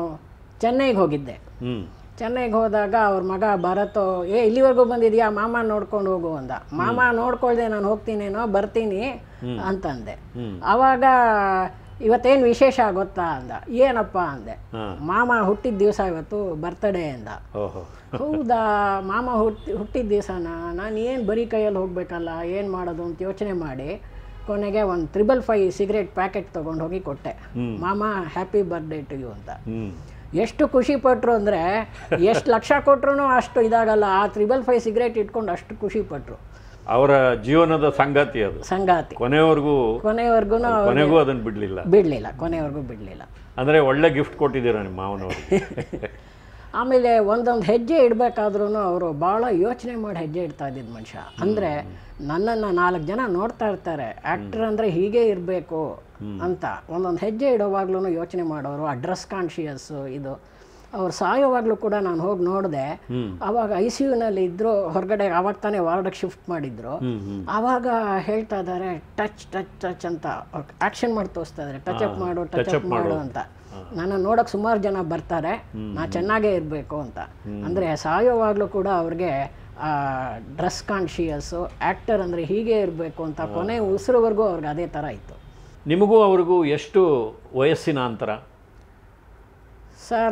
ಚೆನ್ನೈಗೆ ಹೋಗಿದ್ದೆ. ಹ್ಞೂ ಚೆನ್ನೈಗೆ ಹೋದಾಗ ಅವ್ರ ಮಗ ಭರತ್, ಏ ಇಲ್ಲಿವರೆಗೂ ಬಂದಿದ್ಯಾ, ಮಾಮ ನೋಡ್ಕೊಂಡು ಹೋಗು ಅಂದ. ಮಾಮ ನೋಡ್ಕೊಳ್ದೆ ನಾನು ಹೋಗ್ತೀನೇನೋ ಬರ್ತೀನಿ ಅಂತಂದೆ. ಆವಾಗ ಇವತ್ತೇನು ವಿಶೇಷ ಗೊತ್ತಾ ಅಂದ. ಏನಪ್ಪ ಅಂದೆ. ಮಾಮ ಹುಟ್ಟಿದ ದಿವಸ ಇವತ್ತು ಬರ್ತಡೇ ಅಂದ. ಹೌದಾ, ಮಾಮ ಹುಟ್ಟಿ ಹುಟ್ಟಿದ ದಿವಸನ ನಾನು ಏನು ಬರೀ ಕೈಯಲ್ಲಿ ಹೋಗ್ಬೇಕಲ್ಲ, ಏನು ಮಾಡೋದು ಅಂತ ಯೋಚನೆ ಮಾಡಿ ಕೊನೆಗೆ ಒಂದು ತ್ರಿಬಲ್ ಫೈವ್ ಸಿಗರೇಟ್ ಪ್ಯಾಕೆಟ್ ತೊಗೊಂಡು ಹೋಗಿ ಕೊಟ್ಟೆ. ಮಾಮ ಹ್ಯಾಪಿ ಬರ್ಡೇ ಟು ಯು ಅಂತ. ಎಷ್ಟು ಖುಷಿ ಪಟ್ಟರು ಅಂದರೆ, ಎಷ್ಟು ಲಕ್ಷ ಕೊಟ್ಟರು ಅಷ್ಟು ಇದಾಗಲ್ಲ. ಆ ತ್ರಿಬಲ್ ಫೈವ್ ಸಿಗರೇಟ್ ಇಟ್ಕೊಂಡು ಅಷ್ಟು ಖುಷಿ ಪಟ್ಟರು. ಅವರ ಜೀವನದ ಸಂಗಾತಿ ಅದು, ಸಂಗಾತಿ. ಕೊನೆವರೆಗೂ ಕೊನೆವರೆಗೂ ಕೊನೆಗೂ ಅದನ್ನು ಬಿಡಲಿಲ್ಲ ಬಿಡಲಿಲ್ಲ ಕೊನೆವರೆಗೂ ಬಿಡಲಿಲ್ಲ. ಅಂದರೆ ಒಳ್ಳೆ ಗಿಫ್ಟ್ ಕೊಟ್ಟಿದ್ದೀರಾ ನಿಮ್ಮ ಮಾವನವ್ರಿಗೆ. ಆಮೇಲೆ ಒಂದೊಂದು ಹೆಜ್ಜೆ ಇಡಬೇಕಾದ್ರೂ ಅವರು ಭಾಳ ಯೋಚನೆ ಮಾಡಿ ಹೆಜ್ಜೆ ಇಡ್ತಾ ಇದ್ದಿದ್ದು ಮನುಷ್ಯ. ಅಂದರೆ ನನ್ನನ್ನು ನಾಲ್ಕು ಜನ ನೋಡ್ತಾ ಇರ್ತಾರೆ, ಆ್ಯಕ್ಟರ್ ಅಂದರೆ ಹೀಗೆ ಇರಬೇಕು ಅಂತ ಒಂದೊಂದು ಹೆಜ್ಜೆ ಇಡೋವಾಗ್ಲೂ ಯೋಚನೆ ಮಾಡೋರು. ಆ ಡ್ರೆಸ್ ಕಾನ್ಷಿಯಸ್ಸು ಇದು. ಅವ್ರು ಸಾಯೋವಾಗಲೂ ಕೂಡ ನಾನು ಹೋಗಿ ನೋಡಿದೆ. ಆವಾಗ ಐ ಸಿ ಯುನಲ್ಲಿ ಇದ್ದರು, ಹೊರಗಡೆ ಆವಾಗ ತಾನೇ ವಾರ್ಡಕ್ಕೆ ಶಿಫ್ಟ್ ಮಾಡಿದ್ರು. ಆವಾಗ ಹೇಳ್ತಾ ಇದ್ದಾರೆ ಟಚ್ ಟಚ್ ಟಚ್ ಅಂತ ಆ್ಯಕ್ಷನ್ ಮಾಡಿ ತೋರಿಸ್ತಾ ಇದ್ದಾರೆ, ಟಚ್ ಅಪ್ ಮಾಡು ಟಚ್ ಅಪ್ ಮಾಡು ಅಂತ. ನನ್ನ ನೋಡೋಕೆ ಸುಮಾರು ಜನ ಬರ್ತಾರೆ, ನಾ ಚೆನ್ನಾಗೇ ಇರಬೇಕು ಅಂತ. ಅಂದರೆ ಸಾಯೋವಾಗಲೂ ಕೂಡ ಅವ್ರಿಗೆ ಡ್ರೆಸ್ ಕಾನ್ಷಿಯಸ್ಸು, ಆ್ಯಕ್ಟರ್ ಅಂದರೆ ಹೀಗೆ ಇರಬೇಕು ಅಂತ ಕೊನೆ ಉಸಿರುವರೆಗೂ ಅವ್ರಿಗೆ ಅದೇ ಥರ ಇತ್ತು. ನಿಮಗೂ ಅವ್ರಿಗೂ ಎಷ್ಟು ವಯಸ್ಸಿನ ಅಂತರ ಸರ್?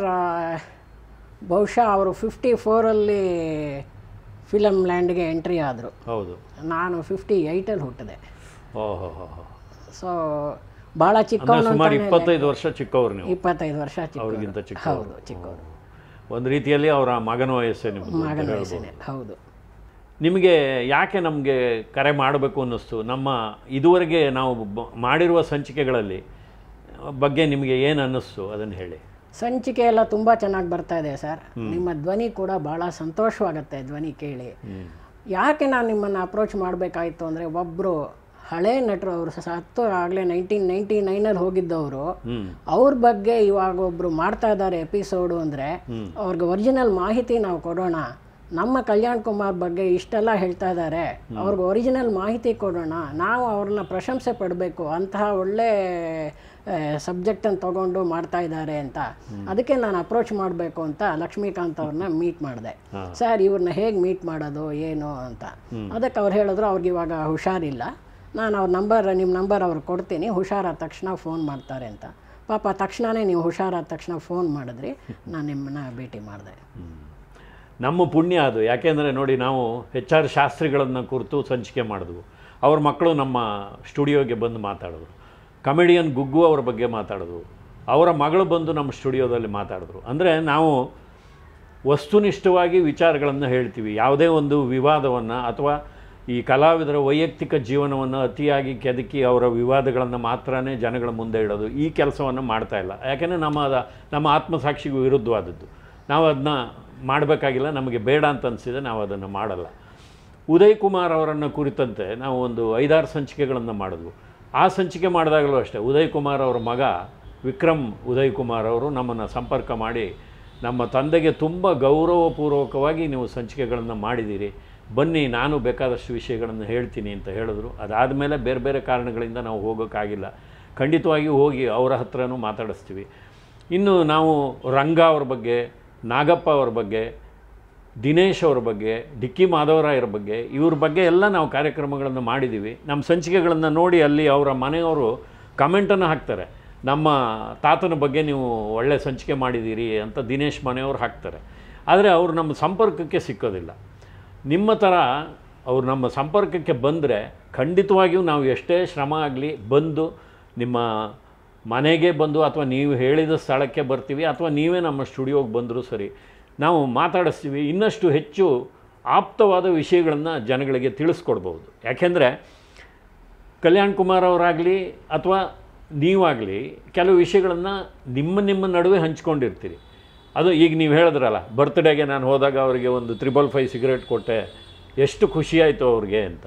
ಬಹುಶಃ ಅವರು ಫಿಫ್ಟಿ ಫೋರಲ್ಲಿ ಫಿಲಮ್ ಲ್ಯಾಂಡ್ಗೆ ಎಂಟ್ರಿ ಆದರು. ಹೌದು. ನಾನು ಫಿಫ್ಟಿ ಏಯ್ಟಲ್ಲಿ ಹುಟ್ಟಿದೆ. ಓಹೋ. ಸೊ ಭಾಳ ಚಿಕ್ಕವನು. ಸುಮಾರು ಇಪ್ಪತ್ತೈದು ವರ್ಷ ಚಿಕ್ಕವರು ನೀವು. ಇಪ್ಪತ್ತೈದು ವರ್ಷ ಅವ್ರಿಗಿಂತ ಚಿಕ್ಕ. ಹೌದು, ಚಿಕ್ಕವರು. ಒಂದು ರೀತಿಯಲ್ಲಿ ಅವರ ಮಗನ ವಯಸ್ಸೇ ನಿಮ್ಮದು. ಮಗನ ವಯಸ್ಸೇ. ಹೌದು. ನಿಮಗೆ ಯಾಕೆ ನಮಗೆ ಕರೆ ಮಾಡಬೇಕು ಅನ್ನಿಸ್ತು? ನಮ್ಮ ಇದುವರೆಗೆ ನಾವು ಮಾಡಿರುವ ಸಂಚಿಕೆಗಳಲ್ಲಿ ಬಗ್ಗೆ ನಿಮಗೆ ಏನು ಅನ್ನಿಸ್ತು ಅದನ್ನು ಹೇಳಿ. ಸಂಚಿಕೆ ಎಲ್ಲ ತುಂಬ ಚೆನ್ನಾಗಿ ಬರ್ತಾ ಇದೆ ಸರ್. ನಿಮ್ಮ ಧ್ವನಿ ಕೂಡ ಭಾಳ ಸಂತೋಷವಾಗುತ್ತೆ ಧ್ವನಿ ಕೇಳಿ. ಯಾಕೆ ನಾನು ನಿಮ್ಮನ್ನು ಅಪ್ರೋಚ್ ಮಾಡಬೇಕಾಯಿತು ಅಂದರೆ, ಒಬ್ಬರು ಹಳೆ ನಟರು, ಅವರು ಸತ್ತು ಆಗಲೇ ನೈನ್ಟೀನ್ ನೈಂಟಿ ನೈನಲ್ಲಿ ಹೋಗಿದ್ದವರು, ಅವ್ರ ಬಗ್ಗೆ ಇವಾಗ ಒಬ್ಬರು ಮಾಡ್ತಾ ಇದ್ದಾರೆ ಎಪಿಸೋಡು ಅಂದರೆ ಅವ್ರಿಗೆ ಒರಿಜಿನಲ್ ಮಾಹಿತಿ ನಾವು ಕೊಡೋಣ. ನಮ್ಮ ಕಲ್ಯಾಣ್ ಕುಮಾರ್ ಬಗ್ಗೆ ಇಷ್ಟೆಲ್ಲ ಹೇಳ್ತಾ ಇದ್ದಾರೆ, ಅವ್ರಿಗೆ ಒರಿಜಿನಲ್ ಮಾಹಿತಿ ಕೊಡೋಣ, ನಾವು ಅವ್ರನ್ನ ಪ್ರಶಂಸೆ ಪಡಬೇಕು, ಅಂತಹ ಒಳ್ಳೆ ಸಬ್ಜೆಕ್ಟನ್ನು ತೊಗೊಂಡು ಮಾಡ್ತಾ ಇದ್ದಾರೆ ಅಂತ. ಅದಕ್ಕೆ ನಾನು ಅಪ್ರೋಚ್ ಮಾಡಬೇಕು ಅಂತ ಲಕ್ಷ್ಮೀಕಾಂತ್ ಅವ್ರನ್ನ ಮೀಟ್ ಮಾಡಿದೆ. ಸರ್ ಇವ್ರನ್ನ ಹೇಗೆ ಮೀಟ್ ಮಾಡೋದು ಏನು ಅಂತ. ಅದಕ್ಕೆ ಅವ್ರು ಹೇಳಿದ್ರು ಅವ್ರಿಗೆ ಇವಾಗ ಹುಷಾರಿಲ್ಲ, ನಾನು ಅವ್ರ ನಂಬರ್ ನಿಮ್ಮ ನಂಬರ್ ಅವ್ರಿಗೆ ಕೊಡ್ತೀನಿ, ಹುಷಾರಾದ ತಕ್ಷಣ ಫೋನ್ ಮಾಡ್ತಾರೆ ಅಂತ. ಪಾಪ ತಕ್ಷಣವೇ ನೀವು ಹುಷಾರಾದ ತಕ್ಷಣ ಫೋನ್ ಮಾಡಿದ್ರಿ, ನಾನು ನಿಮ್ಮನ್ನ ಭೇಟಿ ಮಾಡಿದೆ. ನಮ್ಮ ಪುಣ್ಯ ಅದು. ಯಾಕೆಂದರೆ ನೋಡಿ, ನಾವು ಎಚ್ ಆರ್ ಶಾಸ್ತ್ರಿಗಳನ್ನು ಕುರಿತು ಸಂಚಿಕೆ ಮಾಡಿದ್ವು. ಅವ್ರ ಮಕ್ಕಳು ನಮ್ಮ ಸ್ಟುಡಿಯೋಗೆ ಬಂದು ಮಾತಾಡಿದ್ರು. ಕಮಿಡಿಯನ್ ಗುಗ್ಗು ಅವ್ರ ಬಗ್ಗೆ ಮಾತಾಡಿದ್ರು. ಅವರ ಮಗಳು ಬಂದು ನಮ್ಮ ಸ್ಟುಡಿಯೋದಲ್ಲಿ ಮಾತಾಡಿದ್ರು. ಅಂದರೆ ನಾವು ವಸ್ತುನಿಷ್ಠವಾಗಿ ವಿಚಾರಗಳನ್ನು ಹೇಳ್ತೀವಿ. ಯಾವುದೇ ಒಂದು ವಿವಾದವನ್ನು ಅಥವಾ ಈ ಕಲಾವಿದರ ವೈಯಕ್ತಿಕ ಜೀವನವನ್ನು ಅತಿಯಾಗಿ ಕೆದಕಿ ಅವರ ವಿವಾದಗಳನ್ನು ಮಾತ್ರನೇ ಜನಗಳ ಮುಂದೆ ಇಡೋದು, ಈ ಕೆಲಸವನ್ನು ಮಾಡ್ತಾಯಿಲ್ಲ. ಯಾಕೆಂದರೆ ನಮ್ಮ ನಮ್ಮ ಆತ್ಮಸಾಕ್ಷಿಗೂ ವಿರುದ್ಧವಾದದ್ದು. ನಾವು ಅದನ್ನ ಮಾಡಬೇಕಾಗಿಲ್ಲ, ನಮಗೆ ಬೇಡ ಅಂತ ಅನಿಸಿದೆ, ನಾವು ಅದನ್ನು ಮಾಡಲ್ಲ. ಉದಯ್ ಕುಮಾರ್ ಅವರನ್ನು ಕುರಿತಂತೆ ನಾವು ಒಂದು ಐದಾರು ಸಂಚಿಕೆಗಳನ್ನು ಮಾಡಿದ್ವು. ಆ ಸಂಚಿಕೆ ಮಾಡಿದಾಗಲೂ ಅಷ್ಟೇ, ಉದಯ್ ಕುಮಾರ್ ಅವರ ಮಗ ವಿಕ್ರಮ್ ಉದಯ್ ಕುಮಾರ್ ಅವರು ನಮ್ಮನ್ನು ಸಂಪರ್ಕ ಮಾಡಿ, ನಮ್ಮ ತಂದೆಗೆ ತುಂಬ ಗೌರವಪೂರ್ವಕವಾಗಿ ನೀವು ಸಂಚಿಕೆಗಳನ್ನು ಮಾಡಿದ್ದೀರಿ, ಬನ್ನಿ ನಾನು ಬೇಕಾದಷ್ಟು ವಿಷಯಗಳನ್ನು ಹೇಳ್ತೀನಿ ಅಂತ ಹೇಳಿದ್ರು. ಅದಾದಮೇಲೆ ಬೇರೆ ಬೇರೆ ಕಾರಣಗಳಿಂದ ನಾವು ಹೋಗೋಕ್ಕಾಗಿಲ್ಲ. ಖಂಡಿತವಾಗಿಯೂ ಹೋಗಿ ಅವರ ಹತ್ರನೂ ಮಾತಾಡಿಸ್ತೀವಿ. ಇನ್ನು ನಾವು ರಂಗ ಅವ್ರ ಬಗ್ಗೆ, ನಾಗಪ್ಪ ಅವ್ರ ಬಗ್ಗೆ, ದಿನೇಶ್ ಅವ್ರ ಬಗ್ಗೆ, ಡಿಕ್ಕಿ ಮಾಧವರಾಯರ ಬಗ್ಗೆ, ಇವ್ರ ಬಗ್ಗೆ ಎಲ್ಲ ನಾವು ಕಾರ್ಯಕ್ರಮಗಳನ್ನು ಮಾಡಿದ್ದೀವಿ. ನಮ್ಮ ಸಂಚಿಕೆಗಳನ್ನು ನೋಡಿ ಅಲ್ಲಿ ಅವರ ಮನೆಯವರು ಕಮೆಂಟನ್ನು ಹಾಕ್ತಾರೆ, ನಮ್ಮ ತಾತನ ಬಗ್ಗೆ ನೀವು ಒಳ್ಳೆ ಸಂಚಿಕೆ ಮಾಡಿದ್ದೀರಿ ಅಂತ ದಿನೇಶ್ ಮನೆಯವರು ಹಾಕ್ತಾರೆ. ಆದರೆ ಅವರು ನಮ್ಮ ಸಂಪರ್ಕಕ್ಕೆ ಸಿಕ್ಕೋದಿಲ್ಲ. ನಿಮ್ಮ ಥರ ಅವ್ರು ನಮ್ಮ ಸಂಪರ್ಕಕ್ಕೆ ಬಂದರೆ ಖಂಡಿತವಾಗಿಯೂ ನಾವು ಎಷ್ಟೇ ಶ್ರಮ ಆಗಲಿ ಬಂದು ನಿಮ್ಮ ಮನೆಗೆ ಬಂದು ಅಥವಾ ನೀವು ಹೇಳಿದ ಸ್ಥಳಕ್ಕೆ ಬರ್ತೀವಿ, ಅಥವಾ ನೀವೇ ನಮ್ಮ ಸ್ಟುಡಿಯೋಗೆ ಬಂದರೂ ಸರಿ, ನಾವು ಮಾತಾಡಿಸ್ತೀವಿ. ಇನ್ನಷ್ಟು ಹೆಚ್ಚು ಆಪ್ತವಾದ ವಿಷಯಗಳನ್ನು ಜನಗಳಿಗೆ ತಿಳಿಸ್ಕೊಡ್ಬೋದು. ಯಾಕೆಂದರೆ ಕಲ್ಯಾಣ್ ಕುಮಾರ್ ಅವರಾಗಲಿ ಅಥವಾ ನೀವಾಗಲಿ ಕೆಲವು ವಿಷಯಗಳನ್ನು ನಿಮ್ಮ ನಿಮ್ಮ ನಡುವೆ ಹಂಚ್ಕೊಂಡಿರ್ತೀರಿ. ಅದು ಈಗ ನೀವು ಹೇಳಿದ್ರಲ್ಲ, ಬರ್ತ್ಡೇಗೆ ನಾನು ಹೋದಾಗ ಅವರಿಗೆ ಒಂದು ತ್ರಿಬಲ್ ಫೈವ್ ಸಿಗರೇಟ್ ಕೊಟ್ಟೆ, ಎಷ್ಟು ಖುಷಿಯಾಯಿತು ಅವ್ರಿಗೆ ಅಂತ.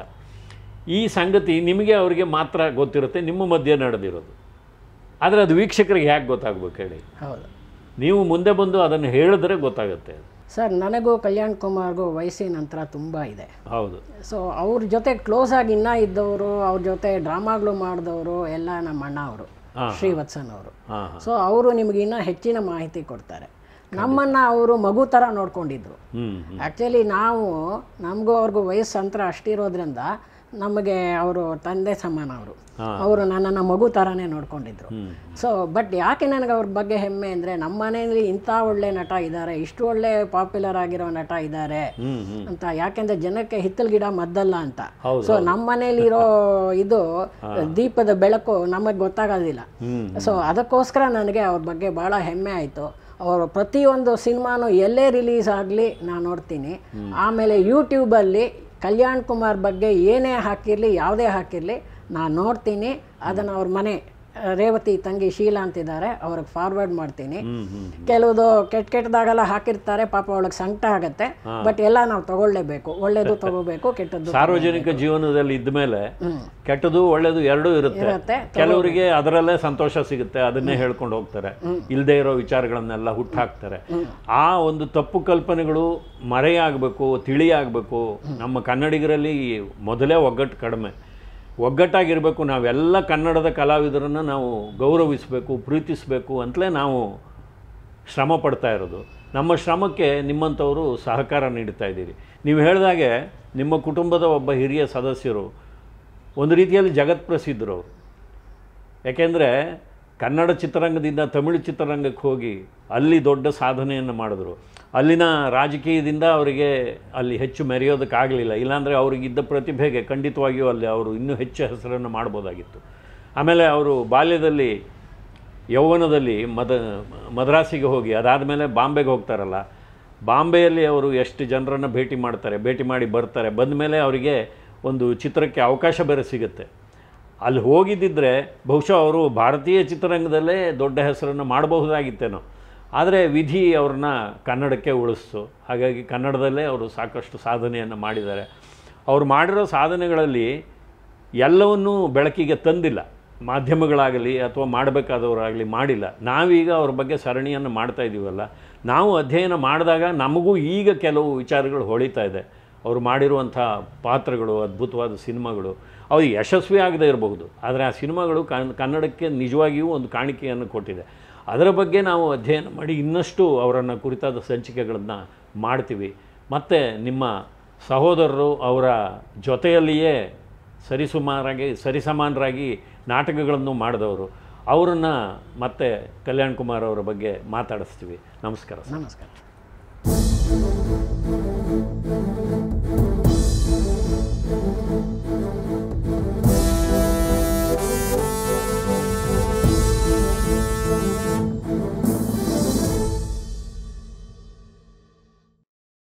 ಈ ಸಂಗತಿ ನಿಮಗೆ ಅವರಿಗೆ ಮಾತ್ರ ಗೊತ್ತಿರುತ್ತೆ, ನಿಮ್ಮ ಮಧ್ಯೆ ನಡೆದಿರೋದು. ಆದರೆ ಅದು ವೀಕ್ಷಕರಿಗೆ ಹೇಗೆ ಗೊತ್ತಾಗಬೇಕು ಹೇಳಿ? ಹೌದು, ನೀವು ಮುಂದೆ ಬಂದು ಅದನ್ನು ಹೇಳಿದ್ರೆ ಗೊತ್ತಾಗುತ್ತೆ. ಸರ್, ನನಗೂ ಕಲ್ಯಾಣ್ ಕುಮಾರ್ಗೂ ವಯಸ್ಸಿನ ನಂತರ ತುಂಬ ಇದೆ. ಹೌದು. ಸೊ ಅವ್ರ ಜೊತೆ ಕ್ಲೋಸ್ ಆಗಿ ಇನ್ನೂ ಇದ್ದವರು, ಅವ್ರ ಜೊತೆ ಡ್ರಾಮಾಗಳು ಮಾಡಿದವರು ಎಲ್ಲ ನಮ್ಮ ಅಣ್ಣ ಅವರು, ಶ್ರೀವತ್ಸನ್ ಅವರು. ಸೊ ಅವರು ನಿಮಗೆ ಇನ್ನೂ ಹೆಚ್ಚಿನ ಮಾಹಿತಿ ಕೊಡ್ತಾರೆ. ನಮ್ಮನ್ನು ಅವರು ಮಗು ಥರ ನೋಡ್ಕೊಂಡಿದ್ರು. ಆ್ಯಕ್ಚುಲಿ ನಾವು ನಮಗೂ ಅವ್ರಿಗೂ ವಯಸ್ಸು ಅಂತರ ಅಷ್ಟಿರೋದ್ರಿಂದ ನಮಗೆ ಅವರು ತಂದೆ ಸಮಾನ. ಅವರು ಅವರು ನನ್ನನ್ನು ಮಗು ಥರನೇ ನೋಡ್ಕೊಂಡಿದ್ರು. ಸೊ ಬಟ್ ಯಾಕೆ ನನಗೆ ಅವ್ರ ಬಗ್ಗೆ ಹೆಮ್ಮೆ ಅಂದರೆ, ನಮ್ಮ ಮನೆಯಲ್ಲಿ ಇಂಥ ಒಳ್ಳೆ ನಟ ಇದ್ದಾರೆ, ಇಷ್ಟು ಒಳ್ಳೆ ಪಾಪ್ಯುಲರ್ ಆಗಿರೋ ನಟ ಇದ್ದಾರೆ ಅಂತ. ಯಾಕೆಂದರೆ ಜನಕ್ಕೆ ಹಿತ್ತಲ ಗಿಡ ಮದ್ದಲ್ಲ ಅಂತ. ಸೊ ನಮ್ಮ ಮನೇಲಿರೋ ಇದು ದೀಪದ ಬೆಳಕು ನಮಗೆ ಗೊತ್ತಾಗೋದಿಲ್ಲ. ಸೊ ಅದಕ್ಕೋಸ್ಕರ ನನಗೆ ಅವ್ರ ಬಗ್ಗೆ ಭಾಳ ಹೆಮ್ಮೆ ಆಯಿತು. ಅವರು ಪ್ರತಿಯೊಂದು ಸಿನಿಮಾನು ಎಲ್ಲೇ ರಿಲೀಸ್ ಆಗಲಿ ನಾನು ನೋಡ್ತೀನಿ. ಆಮೇಲೆ ಯೂಟ್ಯೂಬಲ್ಲಿ ಕಲ್ಯಾಣ್ ಕುಮಾರ್ ಬಗ್ಗೆ ಏನೇ ಹಾಕಿರಲಿ, ಯಾವುದೇ ಹಾಕಿರಲಿ ನಾನು ನೋಡ್ತೀನಿ. ಅದನ್ನು ಅವ್ರ ಮನೆ ರೇವತಿ ತಂಗಿ ಶೀಲಾ ಅಂತಿದ್ದಾರೆ, ಅವ್ರಿಗೆ ಫಾರ್ವರ್ಡ್ ಮಾಡ್ತೀನಿ. ಕೆಲವುದು ಕೆಟ್ಟ ಕೆಟ್ಟದಾಗೆಲ್ಲ ಹಾಕಿರ್ತಾರೆ, ಪಾಪ ಅವಳಿಗೆ ಸಂಕಟ ಆಗುತ್ತೆ. ಬಟ್ ಎಲ್ಲ ನಾವು ತಗೊಳ್ಳೇಬೇಕು, ಒಳ್ಳೇದು ತಗೋಬೇಕು, ಕೆಟ್ಟದ್ದು. ಸಾರ್ವಜನಿಕ ಜೀವನದಲ್ಲಿ ಇದ್ದ ಮೇಲೆ ಕೆಟ್ಟದು ಒಳ್ಳೇದು ಎರಡೂ ಇರುತ್ತೆ. ಕೆಲವರಿಗೆ ಅದರಲ್ಲೇ ಸಂತೋಷ ಸಿಗುತ್ತೆ, ಅದನ್ನೇ ಹೇಳ್ಕೊಂಡು ಹೋಗ್ತಾರೆ, ಇಲ್ಲದೆ ಇರೋ ವಿಚಾರಗಳನ್ನೆಲ್ಲ ಹುಟ್ಟಾಕ್ತಾರೆ. ಆ ಒಂದು ತಪ್ಪು ಕಲ್ಪನೆಗಳು ಮರೆಯಾಗಬೇಕು, ತಿಳಿಯಾಗಬೇಕು. ನಮ್ಮ ಕನ್ನಡಿಗರಲ್ಲಿ ಮೊದಲೇ ಒಗ್ಗಟ್ಟು ಕಡಿಮೆ. ಒಗ್ಗಟ್ಟಾಗಿರಬೇಕು. ನಾವೆಲ್ಲ ಕನ್ನಡದ ಕಲಾವಿದರನ್ನು ನಾವು ಗೌರವಿಸಬೇಕು, ಪ್ರೀತಿಸಬೇಕು ಅಂತಲೇ ನಾವು ಶ್ರಮ ಪಡ್ತಾ ಇರೋದು. ನಮ್ಮ ಶ್ರಮಕ್ಕೆ ನಿಮ್ಮಂಥವರು ಸಹಕಾರ ನೀಡ್ತಾ ಇದ್ದೀರಿ. ನೀವು ಹೇಳಿದಾಗೆ ನಿಮ್ಮ ಕುಟುಂಬದ ಒಬ್ಬ ಹಿರಿಯ ಸದಸ್ಯರು ಒಂದು ರೀತಿಯಲ್ಲಿ ಜಗತ್ಪ್ರಸಿದ್ಧರು ಅವರು. ಯಾಕೆಂದರೆ ಕನ್ನಡ ಚಿತ್ರರಂಗದಿಂದ ತಮಿಳು ಚಿತ್ರರಂಗಕ್ಕೆ ಹೋಗಿ ಅಲ್ಲಿ ದೊಡ್ಡ ಸಾಧನೆಯನ್ನು ಮಾಡಿದ್ರು. ಅಲ್ಲಿನ ರಾಜಕೀಯದಿಂದ ಅವರಿಗೆ ಅಲ್ಲಿ ಹೆಚ್ಚು ಮೆರೆಯೋದಕ್ಕಾಗಲಿಲ್ಲ. ಇಲ್ಲಾಂದರೆ ಅವರಿಗಿದ್ದ ಪ್ರತಿಭೆಗೆ ಖಂಡಿತವಾಗಿಯೂ ಅಲ್ಲಿ ಅವರು ಇನ್ನೂ ಹೆಚ್ಚು ಹೆಸರನ್ನು ಮಾಡ್ಬೋದಾಗಿತ್ತು. ಆಮೇಲೆ ಅವರು ಬಾಲ್ಯದಲ್ಲಿ ಯೌವನದಲ್ಲಿ ಮದ ಮದ್ರಾಸಿಗೆ ಹೋಗಿ ಅದಾದಮೇಲೆ ಬಾಂಬೆಗೆ ಹೋಗ್ತಾರಲ್ಲ, ಬಾಂಬೆಯಲ್ಲಿ ಅವರು ಎಷ್ಟು ಜನರನ್ನು ಭೇಟಿ ಮಾಡ್ತಾರೆ, ಭೇಟಿ ಮಾಡಿ ಬರ್ತಾರೆ. ಬಂದ ಮೇಲೆ ಅವರಿಗೆ ಒಂದು ಚಿತ್ರಕ್ಕೆ ಅವಕಾಶ ಬೇರೆ ಸಿಗುತ್ತೆ. ಅಲ್ಲಿ ಹೋಗಿದ್ದಿದ್ರೆ ಬಹುಶಃ ಅವರು ಭಾರತೀಯ ಚಿತ್ರರಂಗದಲ್ಲೇ ದೊಡ್ಡ ಹೆಸರನ್ನು ಮಾಡಬಹುದಾಗಿತ್ತೇನೋ. ಆದರೆ ವಿಧಿ ಅವ್ರನ್ನ ಕನ್ನಡಕ್ಕೆ ಉಳಿಸ್ತು. ಹಾಗಾಗಿ ಕನ್ನಡದಲ್ಲೇ ಅವರು ಸಾಕಷ್ಟು ಸಾಧನೆಯನ್ನು ಮಾಡಿದ್ದಾರೆ. ಅವರು ಮಾಡಿರೋ ಸಾಧನೆಗಳಲ್ಲಿ ಎಲ್ಲವನ್ನೂ ಬೆಳಕಿಗೆ ತಂದಿಲ್ಲ, ಮಾಧ್ಯಮಗಳಾಗಲಿ ಅಥವಾ ಮಾಡಬೇಕಾದವರಾಗಲಿ ಮಾಡಿಲ್ಲ. ನಾವೀಗ ಅವ್ರ ಬಗ್ಗೆ ಸರಣಿಯನ್ನು ಮಾಡ್ತಾ ಇದ್ದೀವಲ್ಲ, ನಾವು ಅಧ್ಯಯನ ಮಾಡಿದಾಗ ನಮಗೂ ಈಗ ಕೆಲವು ವಿಚಾರಗಳು ಹೊಳಿತಾ ಇದೆ. ಅವರು ಮಾಡಿರುವಂಥ ಪಾತ್ರಗಳು, ಅದ್ಭುತವಾದ ಸಿನಿಮಾಗಳು, ಅವು ಯಶಸ್ವಿ ಆಗದೇ ಇರಬಹುದು, ಆದರೆ ಆ ಸಿನಿಮಾಗಳು ಕನ್ನಡಕ್ಕೆ ನಿಜವಾಗಿಯೂ ಒಂದು ಕಾಣಿಕೆಯನ್ನು ಕೊಟ್ಟಿದೆ. ಅದರ ಬಗ್ಗೆ ನಾವು ಅಧ್ಯಯನ ಮಾಡಿ ಇನ್ನಷ್ಟು ಅವರನ್ನು ಕುರಿತಾದ ಸಂಚಿಕೆಗಳನ್ನು ಮಾಡ್ತೀವಿ. ಮತ್ತು ನಿಮ್ಮ ಸಹೋದರರು ಅವರ ಜೊತೆಯಲ್ಲಿಯೇ ಸರಿಸುಮಾರಾಗಿ ಸರಿಸಮಾನರಾಗಿ ನಾಟಕಗಳನ್ನು ಮಾಡಿದವರು, ಅವರನ್ನು ಮತ್ತೆ ಕಲ್ಯಾಣ್ ಕುಮಾರ್ ಅವರ ಬಗ್ಗೆ ಮಾತಾಡಿಸ್ತೀವಿ. ನಮಸ್ಕಾರ. ನಮಸ್ಕಾರ.